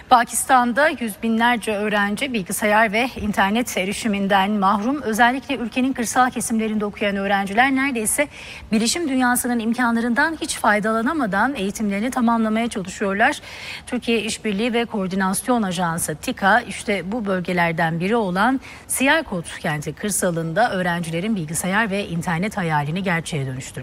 Pakistan'da yüz binlerce öğrenci bilgisayar ve internet erişiminden mahrum. Özellikle ülkenin kırsal kesimlerinde okuyan öğrenciler neredeyse bilişim dünyasının imkanlarından hiç faydalanamadan eğitimlerini tamamlamaya çalışıyorlar. Türkiye İşbirliği ve Koordinasyon Ajansı TİKA işte bu bölgelerden biri olan Siyerkot kenti kırsalında öğrencilerin bilgisayar ve internet hayalini gerçeğe dönüştürdü.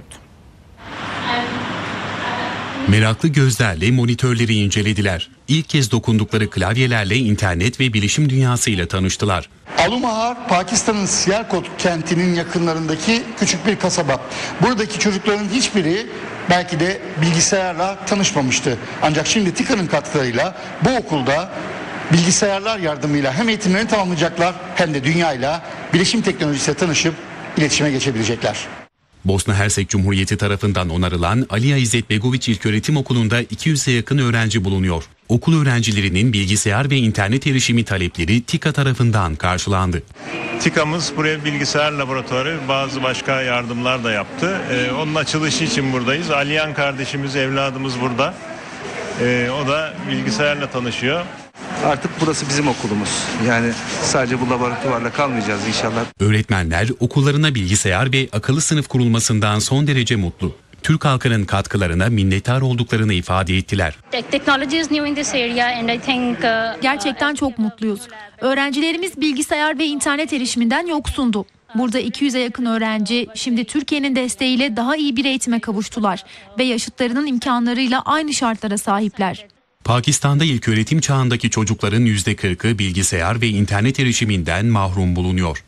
Meraklı gözlerle monitörleri incelediler. İlk kez dokundukları klavyelerle internet ve bilişim dünyasıyla tanıştılar. Alumahar, Pakistan'ın Siyerkot kentinin yakınlarındaki küçük bir kasaba. Buradaki çocukların hiçbiri belki de bilgisayarla tanışmamıştı. Ancak şimdi TİKA'nın katkılarıyla bu okulda bilgisayarlar yardımıyla hem eğitimlerini tamamlayacaklar hem de dünyayla bilişim teknolojisiyle tanışıp iletişime geçebilecekler. Bosna Hersek Cumhuriyeti tarafından onarılan Alija İzzetbegović İlköğretim Okulu'nda 200'e yakın öğrenci bulunuyor. Okul öğrencilerinin bilgisayar ve internet erişimi talepleri TİKA tarafından karşılandı. TİKA'mız buraya bilgisayar laboratuvarı, bazı başka yardımlar da yaptı. Onun açılışı için buradayız. Aliyan kardeşimiz, evladımız burada. O da bilgisayarla tanışıyor. Artık burası bizim okulumuz. Yani sadece bu laboratuvarla kalmayacağız inşallah. Öğretmenler okullarına bilgisayar ve akıllı sınıf kurulmasından son derece mutlu. Türk halkının katkılarına minnettar olduklarını ifade ettiler. Gerçekten çok mutluyuz. Öğrencilerimiz bilgisayar ve internet erişiminden yoksundu. Burada 200'e yakın öğrenci şimdi Türkiye'nin desteğiyle daha iyi bir eğitime kavuştular ve yaşıtlarının imkanlarıyla aynı şartlara sahipler. Pakistan'da ilköğretim çağındaki çocukların %40'ı bilgisayar ve internet erişiminden mahrum bulunuyor.